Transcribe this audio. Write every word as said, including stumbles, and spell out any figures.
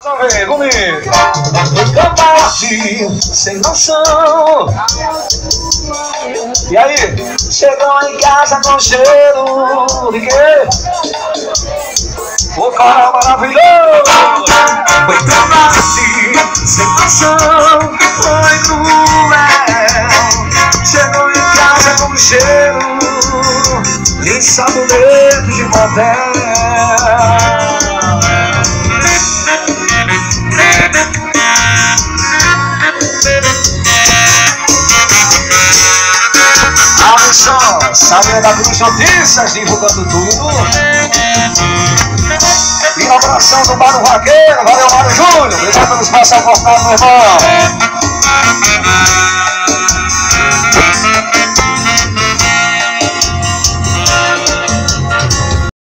Vem comigo. Capaz sem noção. E aí? Chegou em casa com cheiro de quê? O cara maravilhoso. Foi capaz sem noção. Foi cruel. Chegou em casa com cheiro de sabonete de motel. Sabe da Cruz Notícias, divulgando tudo. Inauguração do Bar do Vaqueiro. Valeu, Mário Júnior. Obrigado pelo espaço ao cortado, meu irmão.